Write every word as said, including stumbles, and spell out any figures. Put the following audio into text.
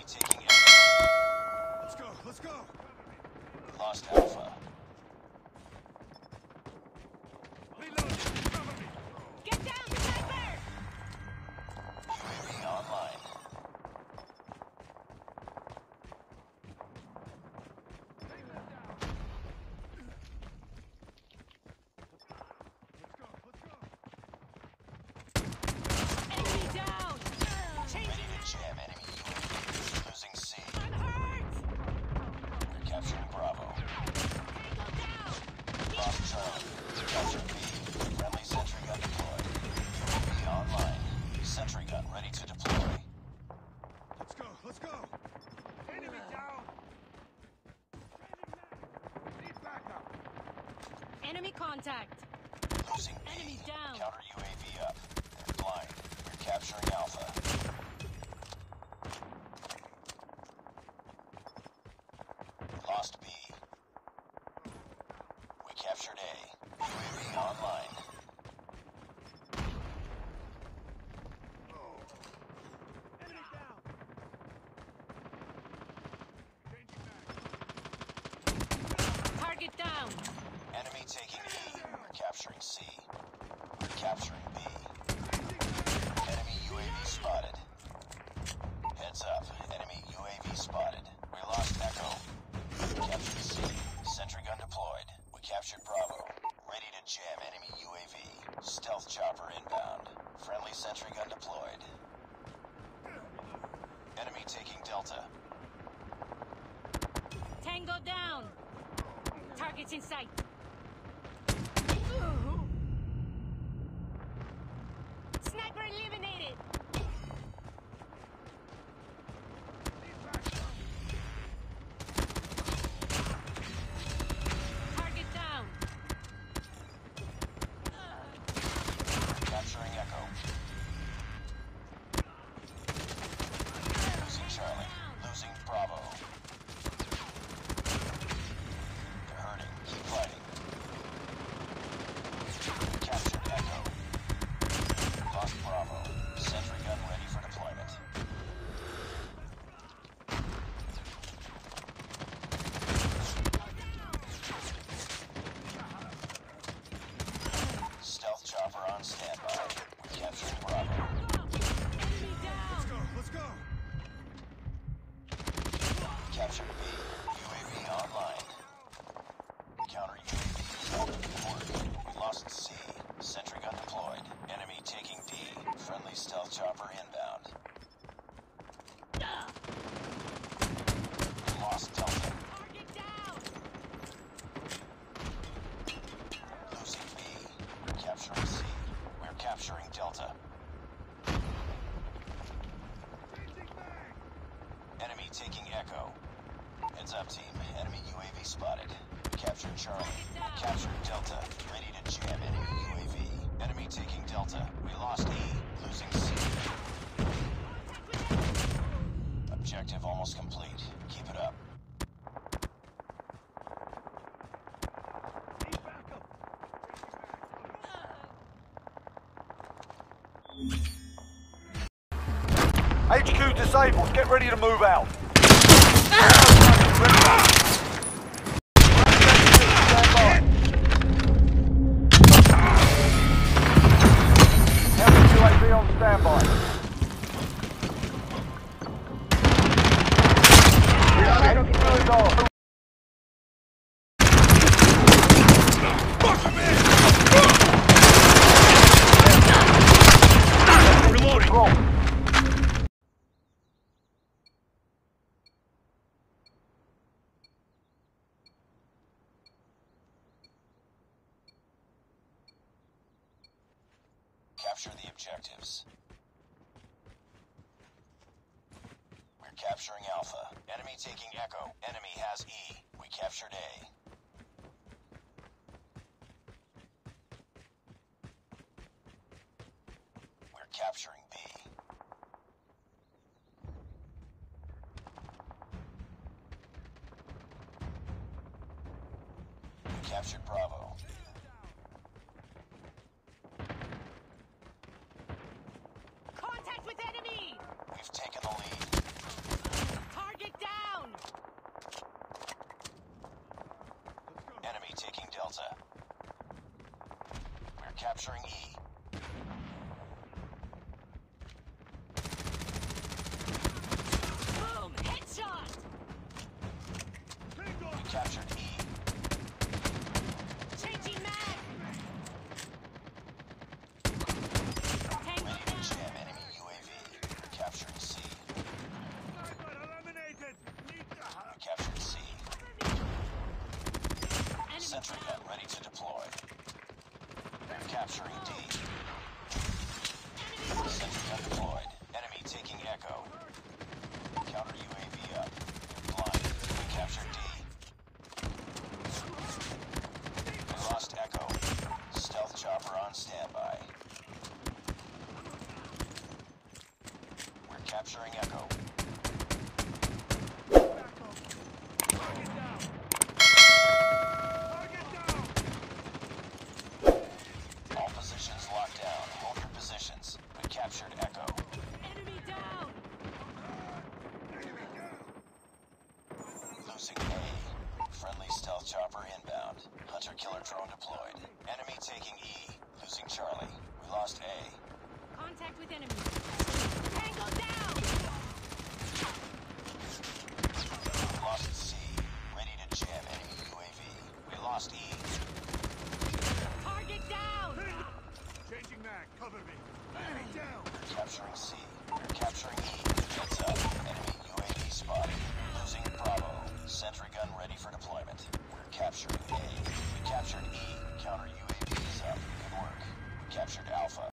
taking Alpha. Let's go, let's go! Lost Alpha. Reload! Cover me! Get down, sniper! U A V online. Enemy down! Changing Ready to mag! jam enemy U A V. Losing C. I'm hurt! We're capturing Bravo. Tango down! Lost Charlie. Capture B. Friendly sentry gun deployed. U A V online. Sentry gun ready to deploy. Let's go, let's go! Enemy down! Need backup! Enemy contact! Losing B. Enemy down. Counter U A V up. They're blind. We're capturing Alpha. Lost B. We captured A. U A V online. Enemy down! Changing mag. Target down! Enemy taking E. We're capturing C. We're capturing B. Enemy U A V spotted. Heads up. Enemy U A V spotted. We lost Echo. Captured C. Sentry gun deployed. We captured Bravo. Ready to jam enemy U A V. Stealth chopper inbound. Friendly sentry gun deployed. Enemy taking Delta. Tango down! Targets in sight! Sniper eliminated! Target down! Capturing Echo. Losing Charlie. Losing Bravo. They're hurting. Keep fighting. Captured Echo. Lost Bravo. Sentry gun ready for deployment. Stealth chopper on standby. We captured Bravo. Enemy down! Let's go, let's go! Captured B. U A V online. Counter U A V is out of board. We lost C. Sentry gun deployed. Enemy taking D. Friendly stealth chopper inbound. We lost Delta. Target down! Losing B. We're capturing C. We're capturing Delta. Changing mag! Enemy taking Echo. Heads up, team. Enemy U A V spotted. We captured Charlie. We captured Delta. Ready to jam enemy U A V. Enemy taking Delta. We lost E. Losing C. Objective almost complete. Keep it up. Need backup! H Q disabled. Get ready to move out. Heavy U A V on standby. Moving on. Reloading! Wrong. Capture the objectives. We're capturing Alpha. Enemy taking Echo. Enemy has E. We captured A. We're capturing B. We captured Bravo. Contact with enemy! We've taken the lead. capturing E. Boom! Headshot! Tango! We captured E. Changing mag! Tango Ready to down! jam enemy U A V. Capturing C. Sniper eliminated! Need to We have... captured C. Enemy Sentry down! gun ready to deploy. Capturing D. Sentry gun deployed. Enemy taking Echo. Counter U A V up. Blind. We captured D. We lost Echo. Stealth chopper on standby. We're capturing Echo.